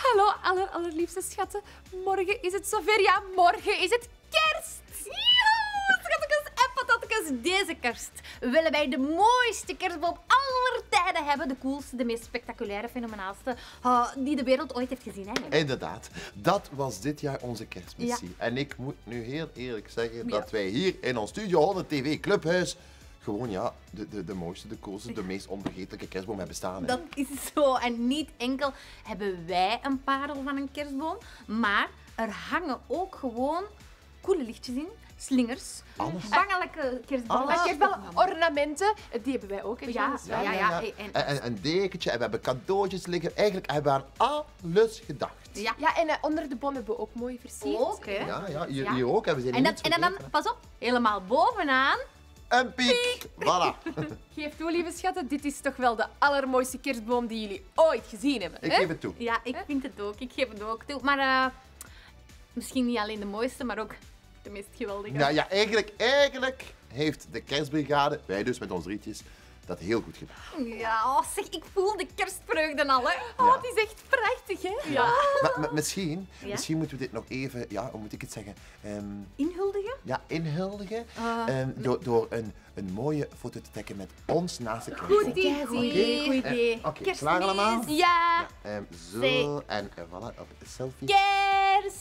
Hallo, allerliefste schatten. Morgen is het zover. Ja, morgen is het kerst. Joe, schattekes en patattekes. Deze kerst willen wij de mooiste kerstboom aller tijden hebben. De coolste, de meest spectaculaire, fenomenaalste die de wereld ooit heeft gezien. Hè? Inderdaad, dat was dit jaar onze kerstmissie. Ja. En ik moet nu heel eerlijk zeggen dat wij hier in ons Studio 100 TV Clubhuis gewoon ja, de mooiste, de coolste, de meest onvergetelijke kerstboom hebben staan. Hè. Dat is zo. En niet enkel hebben wij een parel van een kerstboom, maar er hangen ook gewoon coole lichtjes in, slingers, bangelijke kerstballen. Ornamenten, die hebben wij ook. Ja. En een dekentje en we hebben cadeautjes liggen. Eigenlijk hebben we aan alles gedacht. Ja, en onder de boom hebben we ook mooi versierd. Ook, hè? Ja, hier ook. En we zijn En dan, pas op, helemaal bovenaan. Een piek. Voilà. Geef toe, lieve schatten, dit is toch wel de allermooiste kerstboom die jullie ooit gezien hebben. Ik hè? geef het toe. Ja, ik vind het ook. Ik geef het ook toe. Maar misschien niet alleen de mooiste, maar ook de meest geweldige. Nou ja, eigenlijk heeft de kerstbrigade, wij dus met ons drietjes, dat heel goed gedaan. Ja, zeg, ik voel de kerstvreugde al, hè. Oh, het is echt prachtig, hè? Ja. Maar misschien moeten we dit nog even, ja, hoe moet ik het zeggen? Inhuldigen? Ja, inhuldigen. Door een mooie foto te trekken met ons naast de kerst. Goed idee. Goed idee. Oké, klaar allemaal? Ja. Zo, en voilà, op een selfie. Kerst.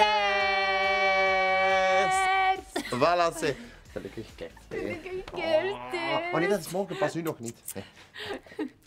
Kerst! Voilà, zeg. Gelukkig kerst. Gelukkig kerst. Oh nee, dat is morgen pas nu nog niet.